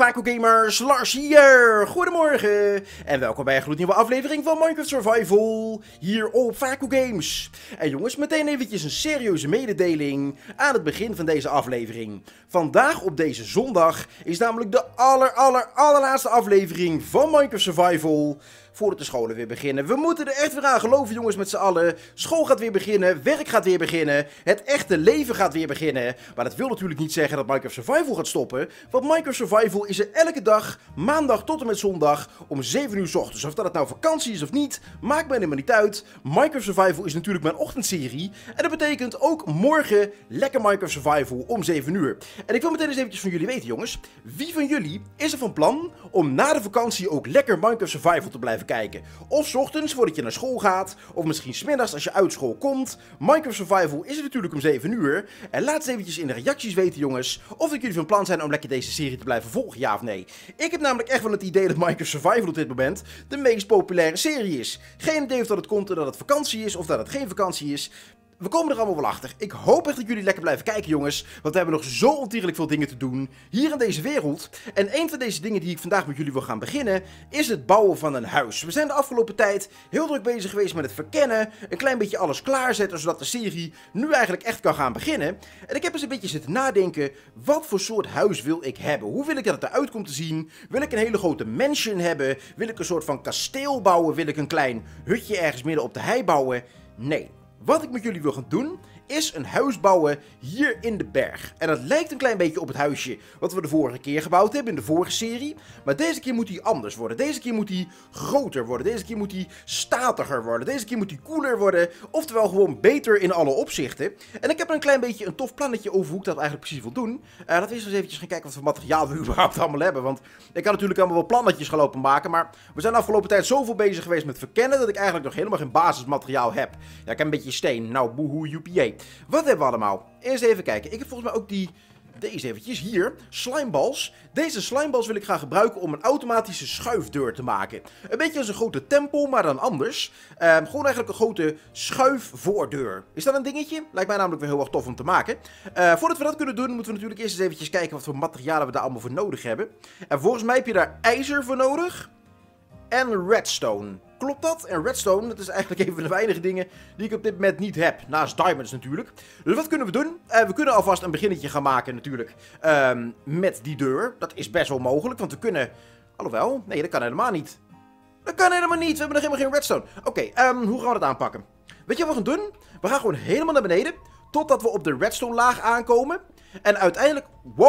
Faco Gamers, Lars hier! Goedemorgen! En welkom bij een gloednieuwe aflevering van Minecraft Survival, hier op Faco Games. En jongens, meteen eventjes een serieuze mededeling aan het begin van deze aflevering. Vandaag op deze zondag is namelijk de allerlaatste aflevering van Minecraft Survival, voordat de scholen weer beginnen. We moeten er echt weer aan geloven, jongens, met z'n allen. School gaat weer beginnen, werk gaat weer beginnen, het echte leven gaat weer beginnen. Maar dat wil natuurlijk niet zeggen dat Minecraft Survival gaat stoppen, want Minecraft Survival is er elke dag, maandag tot en met zondag, om 7 uur 's ochtends. Of dat het nou vakantie is of niet, maakt mij helemaal niet uit. Minecraft Survival is natuurlijk mijn ochtendserie. En dat betekent ook morgen lekker Minecraft Survival om 7 uur. En ik wil meteen eens eventjes van jullie weten, jongens. Wie van jullie is er van plan om na de vakantie ook lekker Minecraft Survival te blijven kijken? Of 's ochtends voordat je naar school gaat, of misschien 's middags als je uit school komt. Minecraft Survival is er natuurlijk om 7 uur. En laat eens eventjes in de reacties weten, jongens, of dat jullie van plan zijn om lekker deze serie te blijven volgen, ja of nee. Ik heb namelijk echt wel het idee dat Minecraft Survival op dit moment de meest populaire serie is. Geen idee of dat het komt doordat het vakantie is of dat het geen vakantie is. We komen er allemaal wel achter. Ik hoop echt dat jullie lekker blijven kijken, jongens. Want we hebben nog zo ontiegelijk veel dingen te doen hier in deze wereld. En een van deze dingen die ik vandaag met jullie wil gaan beginnen, is het bouwen van een huis. We zijn de afgelopen tijd heel druk bezig geweest met het verkennen. Een klein beetje alles klaarzetten, zodat de serie nu eigenlijk echt kan gaan beginnen. En ik heb eens een beetje zitten nadenken, wat voor soort huis wil ik hebben? Hoe wil ik dat het eruit komt te zien? Wil ik een hele grote mansion hebben? Wil ik een soort van kasteel bouwen? Wil ik een klein hutje ergens midden op de hei bouwen? Nee. Wat ik met jullie wil gaan doen, is een huis bouwen hier in de berg. En dat lijkt een klein beetje op het huisje wat we de vorige keer gebouwd hebben in de vorige serie. Maar deze keer moet hij anders worden. Deze keer moet hij groter worden. Deze keer moet hij statiger worden. Deze keer moet hij cooler worden. Oftewel gewoon beter in alle opzichten. En ik heb er een klein beetje een tof plannetje over hoe ik dat eigenlijk precies wil doen. Laten we eens eventjes gaan kijken wat voor materiaal we überhaupt allemaal hebben. Want ik kan natuurlijk allemaal wel plannetjes gaan lopen maken. Maar we zijn de afgelopen tijd zoveel bezig geweest met verkennen dat ik eigenlijk nog helemaal geen basismateriaal heb. Ja, ik heb een beetje steen. Nou, boehoe, UPA. Wat hebben we allemaal? Eerst even kijken. Ik heb volgens mij ook deze eventjes hier. Slimeballs. Deze slimeballs wil ik gaan gebruiken om een automatische schuifdeur te maken. Een beetje als een grote tempel, maar dan anders. Gewoon eigenlijk een grote schuifvoordeur. Is dat een dingetje? Lijkt mij namelijk wel heel erg tof om te maken. Voordat we dat kunnen doen, moeten we natuurlijk eerst eens eventjes kijken wat voor materialen we daar allemaal voor nodig hebben. En volgens mij heb je daar ijzer voor nodig. En redstone. Klopt dat? En redstone, dat is eigenlijk een van de weinige dingen die ik op dit moment niet heb. Naast diamonds natuurlijk. Dus wat kunnen we doen? We kunnen alvast een beginnetje gaan maken natuurlijk. Met die deur. Dat is best wel mogelijk, want we kunnen... Alhoewel, nee, dat kan helemaal niet. Dat kan helemaal niet. We hebben nog helemaal geen redstone. Oké, hoe gaan we dat aanpakken? Weet je wat we gaan doen? We gaan gewoon helemaal naar beneden. Totdat we op de redstone laag aankomen. En uiteindelijk...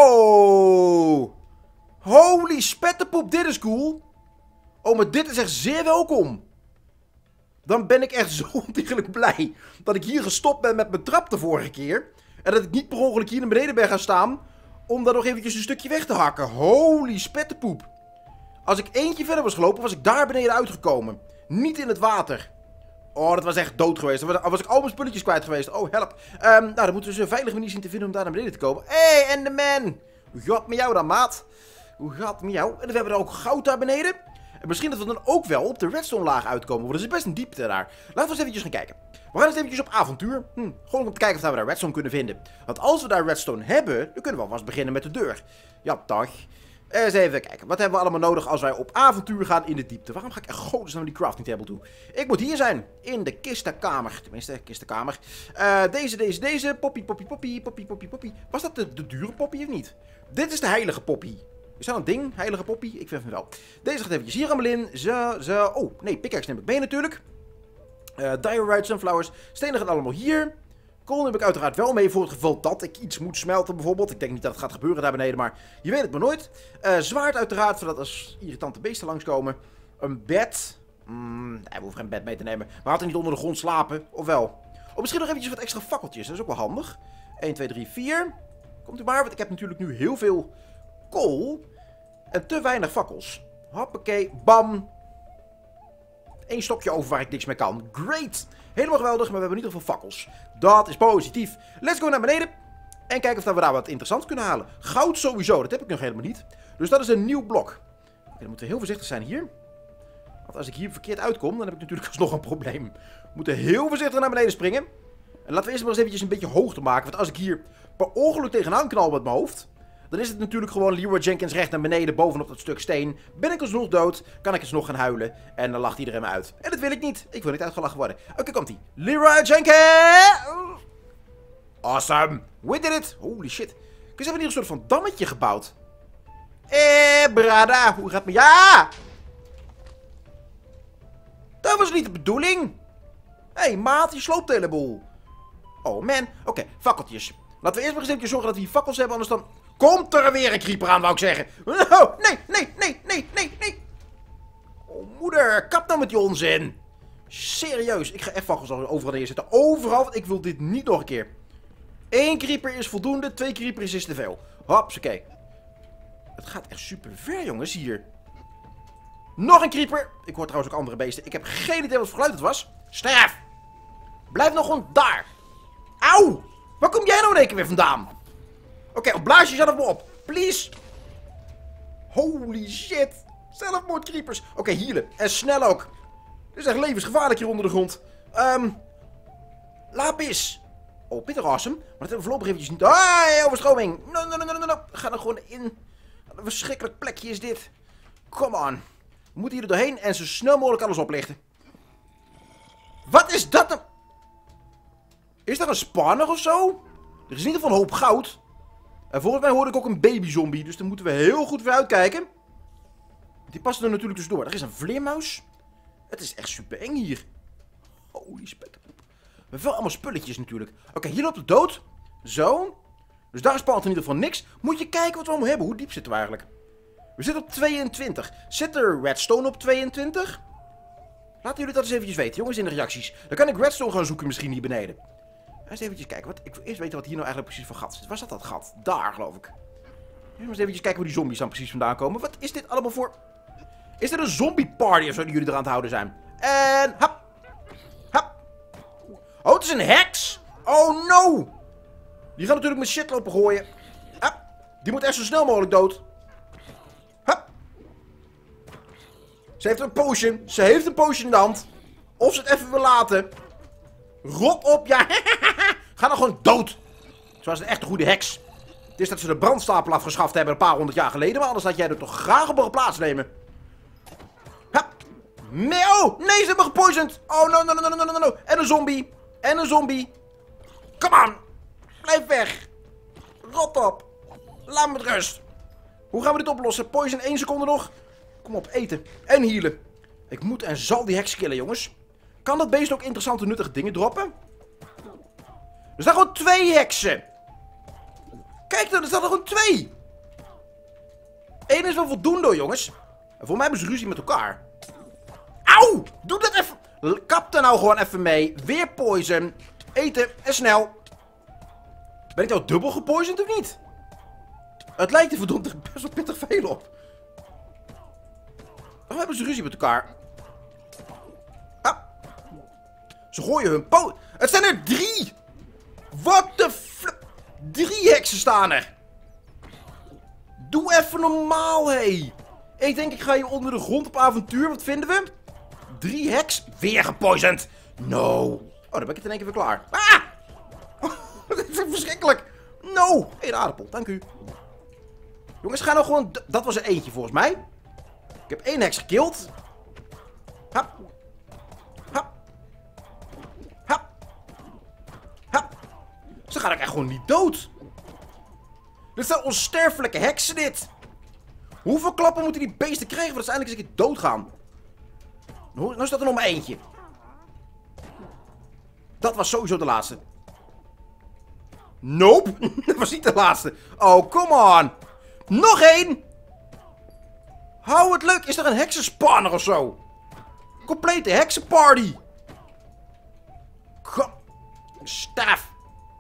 Wow! Holy spetterpoep, dit is cool! Oh, maar dit is echt zeer welkom. Dan ben ik echt zo ontiegelijk blij dat ik hier gestopt ben met mijn trap de vorige keer. En dat ik niet per ongeluk hier naar beneden ben gaan staan om daar nog eventjes een stukje weg te hakken. Holy spetterpoep. Als ik eentje verder was gelopen, was ik daar beneden uitgekomen. Niet in het water. Oh, dat was echt dood geweest. Dan was ik al mijn spulletjes kwijt geweest. Oh, help. Nou, dan moeten we dus een veilige manier zien te vinden om daar naar beneden te komen. Hé, hey, Enderman. Hoe gaat het met jou dan, maat? Hoe gaat het met jou? En dan hebben we er ook goud daar beneden. En misschien dat we dan ook wel op de redstone laag uitkomen. Want er is best een diepte daar. Laten we eens eventjes gaan kijken. We gaan eens eventjes op avontuur. Gewoon om te kijken of we daar redstone kunnen vinden. Want als we daar redstone hebben, dan kunnen we alvast beginnen met de deur. Ja, dag. Eens even kijken. Wat hebben we allemaal nodig als wij op avontuur gaan in de diepte? Waarom ga ik echt godesnaam naar die crafting table toe? Ik moet hier zijn. In de kistenkamer. Tenminste, kistenkamer. Deze. Poppy. Was dat de dure poppy of niet? Dit is de heilige poppy. Is dat een ding? Heilige poppy? Ik vind van wel. Deze gaat eventjes hier allemaal in. Zo. Oh, nee, pickaxe neem ik mee natuurlijk. Diorite, sunflowers. Stenen gaan allemaal hier. Kool neem ik uiteraard wel mee voor het geval dat ik iets moet smelten bijvoorbeeld. Ik denk niet dat het gaat gebeuren daar beneden, maar je weet het maar nooit. Zwaard uiteraard, zodat als irritante beesten langskomen. Een bed. Nee, we hoeven geen bed mee te nemen. Maar had hij niet onder de grond slapen? Of wel? Oh, misschien nog eventjes wat extra fakkeltjes. Dat is ook wel handig. 1, 2, 3, 4. Komt u maar, want ik heb natuurlijk nu heel veel kool. En te weinig fakkels. Hoppakee, bam. Eén stokje over waar ik niks mee kan. Great. Helemaal geweldig, maar we hebben niet zoveel fakkels. Dat is positief. Let's go naar beneden. En kijken of we daar wat interessants kunnen halen. Goud sowieso, dat heb ik nog helemaal niet. Dus dat is een nieuw blok. Oké, dan moeten we heel voorzichtig zijn hier. Want als ik hier verkeerd uitkom, dan heb ik natuurlijk alsnog een probleem. We moeten heel voorzichtig naar beneden springen. En laten we eerst maar eens eventjes een beetje hoogte maken. Want als ik hier per ongeluk tegenaan knal met mijn hoofd, dan is het natuurlijk gewoon Leroy Jenkins recht naar beneden bovenop dat stuk steen. Ben ik alsnog dood, kan ik alsnog gaan huilen en dan lacht iedereen me uit. En dat wil ik niet. Ik wil niet uitgelachen worden. Oké, komt-ie. Leroy Jenkins! Awesome. We did it. Holy shit. Ze hebben hier een soort van dammetje gebouwd. Brada. Hoe gaat het met... Ja! Dat was niet de bedoeling. Hé, maat, je sloopt de hele boel. Oh, man. Oké, fakkeltjes. Laten we eerst maar eens even zorgen dat we hier fakkels hebben, anders dan... Komt er weer een creeper aan, wou ik zeggen. Oh, nee. Oh, moeder, kap nou met die onzin. Serieus, ik ga even fakkels overal neerzetten. Overal, want ik wil dit niet nog een keer. 1 creeper is voldoende, 2 creepers is te veel. Hopsakee. Het gaat echt super ver, jongens, hier. Nog een creeper. Ik hoor trouwens ook andere beesten. Ik heb geen idee wat voor geluid het was. Sterf. Blijf nog gewoon daar. Auw. Waar kom jij nou in één keer weer vandaan? Oké, blaas jezelf maar op. Please. Holy shit. Zelfmoord creepers. Oké, healen. En snel ook. Dit is echt levensgevaarlijk hier onder de grond. Lapis. Oh, bitter awesome. Maar dat hebben we voorlopig eventjes niet. Ah, overstroming. No. Ga er gewoon in. Wat een verschrikkelijk plekje is dit. Come on. We moeten hier er doorheen en zo snel mogelijk alles oplichten. Wat is dat nou? Is dat een spawner of zo? Er is in ieder geval een hoop goud. En volgens mij hoorde ik ook een babyzombie. Dus daar moeten we heel goed voor uitkijken. Die passen er natuurlijk tussendoor. Er is een vleermuis. Het is echt super eng hier. Holy spetterpoep. We hebben wel allemaal spulletjes natuurlijk. Oké, hier loopt het dood. Zo. Dus daar spawnt in ieder geval niks. Moet je kijken wat we allemaal hebben. Hoe diep zitten we eigenlijk? We zitten op 22. Zit er redstone op 22? Laten jullie dat eens eventjes weten, jongens, in de reacties. Dan kan ik redstone gaan zoeken misschien hier beneden. Eens eventjes kijken. Ik wil eerst weten wat hier nou eigenlijk precies voor gat zit. Waar zat dat gat? Daar, geloof ik. Eens eventjes kijken waar die zombies dan precies vandaan komen. Wat is dit allemaal voor... Is dit een zombie party of zo die jullie eraan te houden zijn? En... Hap. Hap. Oh, het is een heks. Oh, no. Die gaat natuurlijk met shit lopen gooien. Hap. Die moet echt zo snel mogelijk dood. Hap. Ze heeft een potion. Ze heeft een potion in de hand. Of ze het even wil laten. Rot op, ja. Ga dan gewoon dood. Zoals een echte goede heks. Het is dat ze de brandstapel afgeschaft hebben een paar 100 jaar geleden. Maar anders had jij er toch graag op mogen plaatsnemen. Hap. Oh, nee, ze hebben me gepoisoned. Oh, no. En een zombie. En een zombie. Come on. Blijf weg. Rot op. Laat me met rust. Hoe gaan we dit oplossen? Poison 1 seconde nog. Kom op, eten. En healen. Ik moet en zal die heks killen, jongens. Kan dat beest ook interessante, nuttige dingen droppen? Er staan gewoon 2 heksen. Kijk dan, er staan er gewoon 2. 1 is wel voldoende, hoor, jongens. En voor mij hebben ze ruzie met elkaar. Auw! Doe dat even. Kap er nou gewoon even mee. Weer poison. Eten en snel. Ben ik nou dubbel gepoisoned of niet? Het lijkt er verdomd best wel pittig veel op. Waarom hebben ze ruzie met elkaar? Ah. Ze gooien hun Het zijn er 3! Wat de flip. 3 heksen staan er. Doe even normaal, hé. Ik denk ik ga hier onder de grond op avontuur. Wat vinden we? 3 heks. Weer gepoisoned. No. Oh, dan ben ik het in één keer weer klaar. Ah! Dat is verschrikkelijk. No. 1 aardappel, dank u. Jongens, ga nou gewoon... Dat was er eentje volgens mij. Ik heb 1 heks gekild. Hap. Hap. Hap. Hap. Ze gaan ook echt gewoon niet dood. Dit zijn onsterfelijke heksen, dit. Hoeveel klappen moeten die beesten krijgen voordat ze eindelijk eens een keer doodgaan? Nou staat er nog maar eentje. Dat was sowieso de laatste. Nope. Dat was niet de laatste. Oh, come on. Nog 1. Hou het leuk. Is er een heksenspanner of zo? Complete heksenparty. Staaf.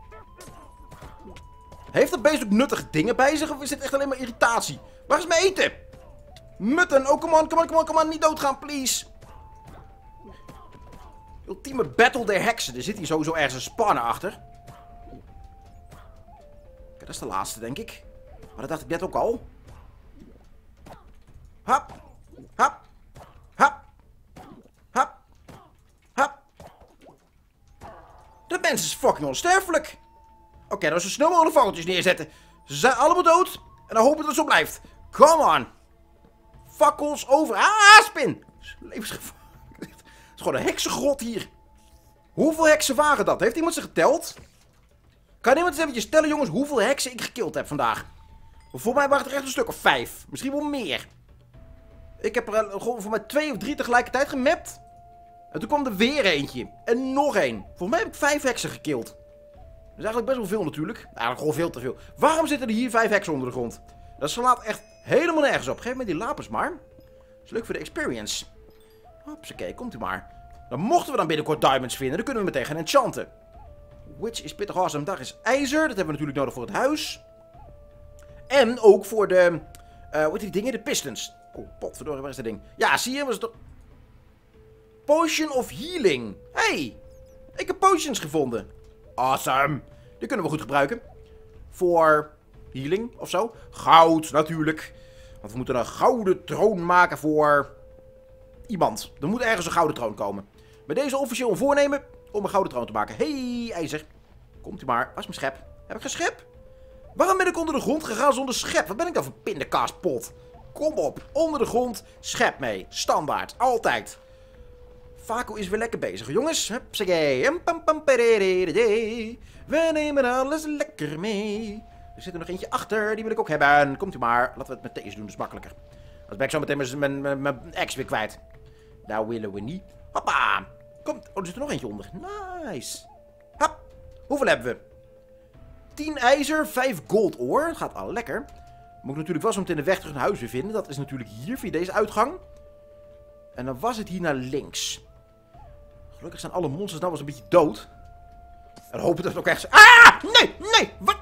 Heeft dat beest ook nuttige dingen bij zich? Of is dit echt alleen maar irritatie? Waar is mijn eten? Mutten. Oh, come on. Niet doodgaan, please. Ultieme battle der heksen. Er zit hier sowieso ergens een spanner achter. Kijk, dat is de laatste, denk ik. Maar dat dacht ik net ook al. Hap. Hap. Hap. Hap. Hap. De mens is fucking onsterfelijk. Oké, dan zo snel mogelijk vogeltjes neerzetten. Ze zijn allemaal dood. En dan hopen dat het zo blijft. Come on. Fakkels over. Ah, spin. Levensgevaarlijk. Het is gewoon een heksengrot hier. Hoeveel heksen waren dat? Heeft iemand ze geteld? Kan iemand eens eventjes tellen, jongens, hoeveel heksen ik gekild heb vandaag? Voor mij waren het er echt een stuk of 5. Misschien wel meer. Ik heb er gewoon voor mij 2 of 3 tegelijkertijd gemapt. En toen kwam er weer eentje. En nog één. Volgens mij heb ik 5 heksen gekild. Dat is eigenlijk best wel veel natuurlijk. Eigenlijk gewoon veel te veel. Waarom zitten er hier 5 heksen onder de grond? Dat slaat echt helemaal nergens op. Geef me die lapis maar. Dat is leuk voor de experience. Hopsakee, komt u maar. Dan mochten we dan binnenkort diamonds vinden. Dan kunnen we meteen gaan enchanten. Which is pittig awesome. Daar is ijzer. Dat hebben we natuurlijk nodig voor het huis. En ook voor de... hoe heet die dingen? De pistons. Oh, potverdorie, waar is dat ding? Ja, zie je? Was het toch... Potion of healing. Hey, ik heb potions gevonden. Awesome. Die kunnen we goed gebruiken. Voor healing of zo. Goud, natuurlijk. Want we moeten een gouden troon maken voor... iemand. Er moet ergens een gouden troon komen. Met deze officieel een voornemen om een gouden troon te maken. Hey, ijzer. Komt u maar. Waar is mijn schep? Heb ik geen schep? Waarom ben ik onder de grond gegaan zonder schep? Wat ben ik dan voor pindakaaspot? Kom op. Onder de grond. Schep mee. Standaard. Altijd. Vaco is weer lekker bezig, jongens. Hupsakee. We nemen alles lekker mee. Er zit er nog eentje achter. Die wil ik ook hebben. Komt u maar. Laten we het met deze doen. Dat is makkelijker. Anders ben ik zo meteen mijn ex weer kwijt. Nou willen we niet. Hoppa. Komt. Oh, er zit er nog eentje onder. Nice. Hop. Hoeveel hebben we? 10 ijzer, 5 gold ore. Dat gaat al lekker. Moet ik natuurlijk wel zo meteen de weg terug naar huis weer vinden. Dat is natuurlijk hier, via deze uitgang. En dan was het hier naar links. Gelukkig zijn alle monsters nou wel eens een beetje dood. En dan hopen dat het ook echt... Ah! Nee! Nee! Wat?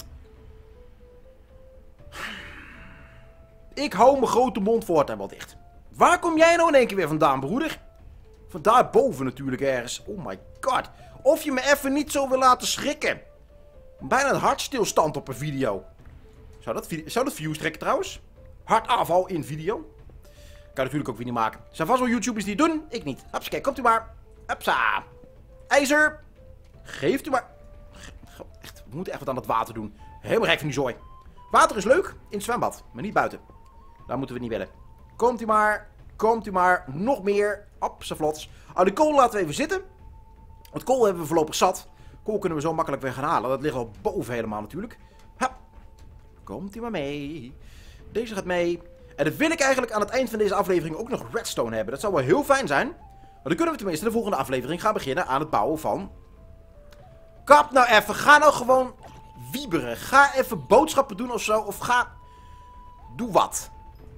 Ik hou mijn grote mond voortaan wel dicht. Waar kom jij nou in één keer weer vandaan, broeder? Van daarboven natuurlijk ergens. Oh my god. Of je me even niet zo wil laten schrikken. Bijna een hartstilstand op een video. Zou dat views trekken trouwens? Hartaanval in video. Kan natuurlijk ook weer niet maken. Er zijn vast wel YouTubers die het doen. Ik niet. Hupsa, kijk, komt u maar. Hupsa. IJzer. Geeft u maar. Echt, we moeten echt wat aan het water doen. Helemaal gek van die zooi. Water is leuk in het zwembad, maar niet buiten. Daar moeten we niet willen. Komt u maar. Komt u maar. Nog meer. Hopsa vlots. Oh, de kool laten we even zitten. Want kool hebben we voorlopig zat. Kool kunnen we zo makkelijk weer gaan halen. Dat ligt al boven helemaal natuurlijk. Hup. Komt u maar mee. Deze gaat mee. En dan wil ik eigenlijk aan het eind van deze aflevering ook nog redstone hebben. Dat zou wel heel fijn zijn. Maar dan kunnen we tenminste de volgende aflevering gaan beginnen aan het bouwen van... Kap nou even. Ga nou gewoon wieberen. Ga even boodschappen doen of zo. Of ga... Doe wat.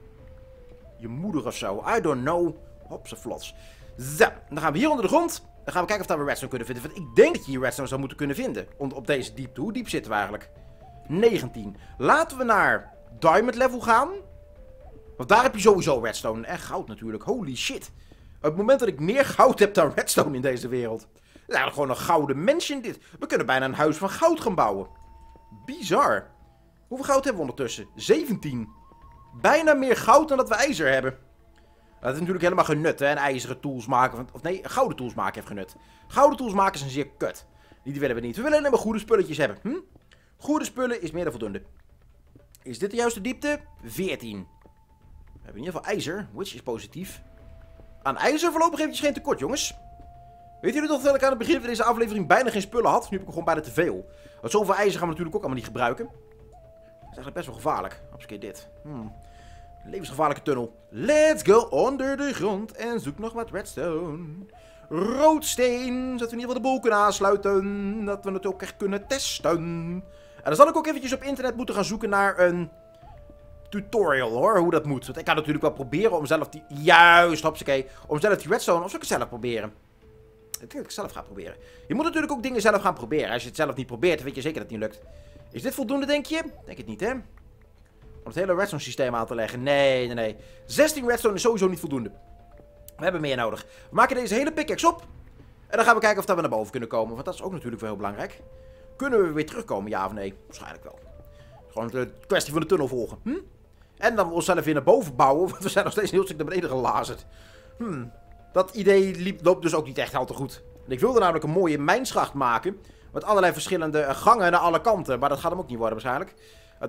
Je moeder of zo. I don't know. Hopsa vlots. Zo. Dan gaan we hier onder de grond. Dan gaan we kijken of we redstone kunnen vinden. Want ik denk dat je hier redstone zou moeten kunnen vinden. Op deze diepte. Hoe diep zitten we eigenlijk? 19. Laten we naar diamond level gaan. Want daar heb je sowieso redstone. En goud natuurlijk. Holy shit. Op het moment dat ik meer goud heb dan redstone in deze wereld. Dat is eigenlijk gewoon een gouden mansion dit. We kunnen bijna een huis van goud gaan bouwen. Bizar. Hoeveel goud hebben we ondertussen? 17. Bijna meer goud dan dat we ijzer hebben. Dat is natuurlijk helemaal genut, hè. En ijzeren tools maken. Of nee, gouden tools maken heeft genut. Gouden tools maken zijn zeer kut. Die willen we niet. We willen alleen maar goede spulletjes hebben. Goede spullen is meer dan voldoende. Is dit de juiste diepte? 14. We hebben in ieder geval ijzer. Which is positief. Aan ijzer voorlopig eventjes geen tekort, jongens. Weet jullie toch dat ik aan het begin van deze aflevering bijna geen spullen had? Nu heb ik er gewoon bijna te veel. Want zoveel ijzer gaan we natuurlijk ook allemaal niet gebruiken. Dat is eigenlijk best wel gevaarlijk. Hopsakee dit. Levensgevaarlijke tunnel. Let's go onder de grond en zoek nog wat redstone. Roodsteen, zodat we in ieder geval de boel kunnen aansluiten. Dat we het ook echt kunnen testen. En dan zal ik ook eventjes op internet moeten gaan zoeken naar een tutorial hoor, hoe dat moet. Want ik kan natuurlijk wel proberen om zelf die... Juist, hopsakee. Om zelf die redstone, of zal ik het zelf proberen? Ik denk dat ik het zelf ga proberen. Je moet natuurlijk ook dingen zelf gaan proberen. Als je het zelf niet probeert, dan weet je zeker dat het niet lukt. Is dit voldoende, denk je? Denk het niet, hè? Om het hele redstone systeem aan te leggen. Nee. 16 redstone is sowieso niet voldoende. We hebben meer nodig. We maken deze hele pickaxe op. En dan gaan we kijken of we naar boven kunnen komen. Want dat is ook natuurlijk wel heel belangrijk. Kunnen we weer terugkomen, ja of nee? Waarschijnlijk wel. Gewoon de kwestie van de tunnel volgen. En dan onszelf weer naar boven bouwen. Want we zijn nog steeds een heel stuk naar beneden gelazerd. Dat idee loopt dus ook niet echt al te goed. En ik wilde namelijk een mooie mijnschacht maken. Met allerlei verschillende gangen naar alle kanten. Maar dat gaat hem ook niet worden waarschijnlijk. Want ja,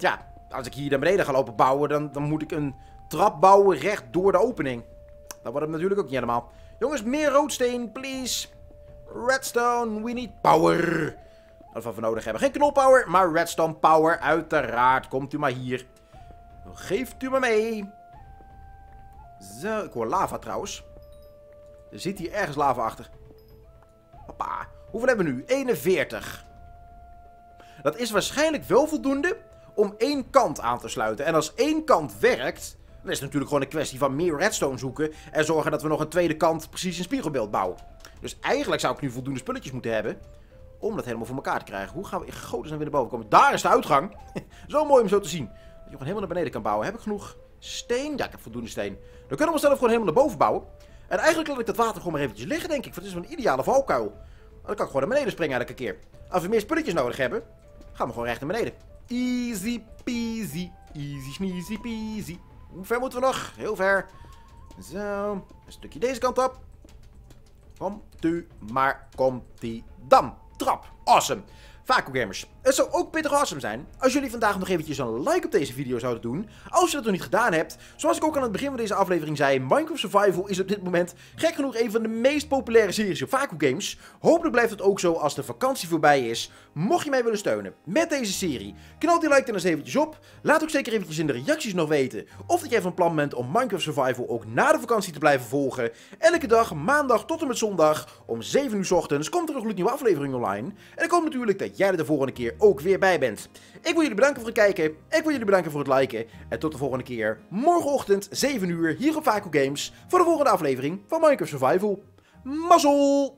Als ik hier naar beneden ga lopen bouwen, dan moet ik een trap bouwen recht door de opening. Dat wordt het natuurlijk ook niet helemaal. Jongens, meer roodsteen, please. Redstone, we need power. Dat is wat we nodig hebben. Geen knolpower, maar redstone power, uiteraard. Komt u maar hier. Geeft u maar mee. Zo, ik hoor lava trouwens. Er zit hier ergens lava achter. Hoppa. Hoeveel hebben we nu? 41. Dat is waarschijnlijk wel voldoende om één kant aan te sluiten. En als één kant werkt, dan is het natuurlijk gewoon een kwestie van meer redstone zoeken. En zorgen dat we nog een tweede kant precies een spiegelbeeld bouwen. Dus eigenlijk zou ik nu voldoende spulletjes moeten hebben om dat helemaal voor elkaar te krijgen. Hoe gaan we in godesnaam weer naar boven komen? Daar is de uitgang. Zo mooi om zo te zien. Dat je gewoon helemaal naar beneden kan bouwen. Heb ik genoeg steen? Ja, ik heb voldoende steen. Dan kunnen we onszelf gewoon helemaal naar boven bouwen. En eigenlijk laat ik dat water gewoon maar eventjes liggen, denk ik. Want het is wel een ideale valkuil. Dan kan ik gewoon naar beneden springen elke keer. Als we meer spulletjes nodig hebben, gaan we gewoon recht naar beneden. Easy peasy. Easy sneezy peasy. Hoe ver moeten we nog? Heel ver. Zo. Een stukje deze kant op. Komt u, maar komt-ie dan. Trap. Awesome. Vacuumgamers. Het zou ook pittig awesome zijn als jullie vandaag nog eventjes een like op deze video zouden doen. Als je dat nog niet gedaan hebt. Zoals ik ook aan het begin van deze aflevering zei, Minecraft Survival is op dit moment gek genoeg een van de meest populaire series op Vacuumgames. Hopelijk blijft het ook zo als de vakantie voorbij is. Mocht je mij willen steunen met deze serie, knal die like dan eens eventjes op. Laat ook zeker eventjes in de reacties nog weten of dat jij van plan bent om Minecraft Survival ook na de vakantie te blijven volgen. Elke dag, maandag tot en met zondag, om 7 uur 's ochtends komt er een gloednieuwe aflevering online. En ik hoop natuurlijk dat jij er de volgende keer ook weer bij bent. Ik wil jullie bedanken voor het kijken. Ik wil jullie bedanken voor het liken. En tot de volgende keer. Morgenochtend 7 uur hier op Vacuumgames voor de volgende aflevering van Minecraft Survival. Mazzel!